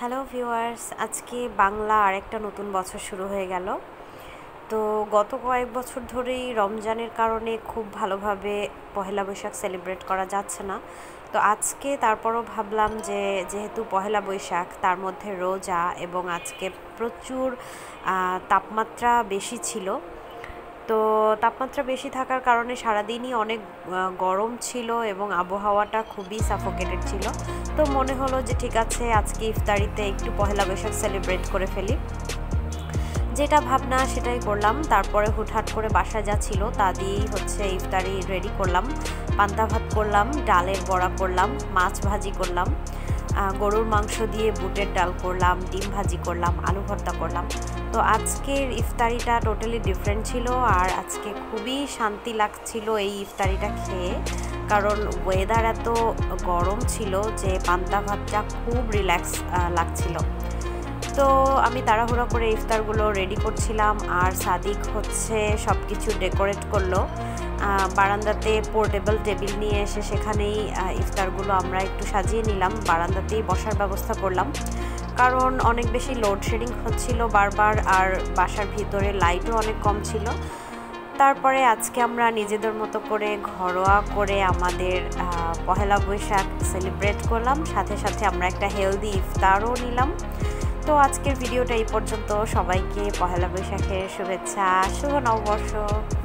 Hello viewers, আজকে বাংলা আরেকটা নতুন বছর শুরু হয়ে গেল। তো গত কয়েক বছর ধরেই রমজানের কারণে খুব ভালোভাবে পহেলা বৈশাখ সেলিব্রেট করা যাচ্ছে না। তো আজকে তারপরও ভাবলাম যে যেহেতু পহেলা বৈশাখ, তার মধ্যে রোজা এবং আজকে প্রচুর তাপমাত্রা বেশি ছিল। তো তাপমাত্রা বেশি থাকার কারণে সারাদিনই অনেক গরম ছিল এবং আবহাওয়াটা খুবই সাফোকেটেড ছিল। তো মনে হলো যে ঠিক আছে, আজকে ইফতারিতে একটু পহেলা বৈশাখ সেলিব্রেট করে ফেলি। যেটা ভাবনা সেটাই করলাম। তারপরে হুটহাট করে বাসায় যা ছিল তা দিয়েই ইফতারি রেডি করলাম। পান্তা ভাত করলাম, ডালের বড়া করলাম, মাছ ভাজি করলাম, গরুর মাংস দিয়ে বুটের ডাল করলাম, ডিম ভাজি করলাম, আলু ভর্তা করলাম। তো আজকের ইফতারিটা টোটালি ডিফারেন্ট ছিল আর আজকে খুবই শান্তি লাগছিল এই ইফতারিটা খেয়ে, কারণ ওয়েদার এত গরম ছিল যে পান্তা ভাতটা খুব রিল্যাক্স লাগছিল। তো আমি তাড়াহুড়া করে ইফতারগুলো রেডি করছিলাম আর সাদিক সব কিছু ডেকোরেট করলো। বারান্দাতে পোর্টেবল টেবিল নিয়ে এসে সেখানেই ইফতারগুলো আমরা একটু সাজিয়ে নিলাম, বারান্দাতেই বসার ব্যবস্থা করলাম, কারণ অনেক বেশি লোডশেডিং হচ্ছিল বারবার আর বাসার ভিতরে লাইটও অনেক কম ছিল। তারপরে আজকে আমরা নিজেদের মতো করে ঘরোয়া করে আমাদের পহেলা বৈশাখ সেলিব্রেট করলাম, সাথে সাথে আমরা একটা হেলদি ইফতারও নিলাম। তো আজকের ভিডিওটা এই পর্যন্ত। সবাইকে পহেলা বৈশাখের শুভেচ্ছা, শুভ নববর্ষ।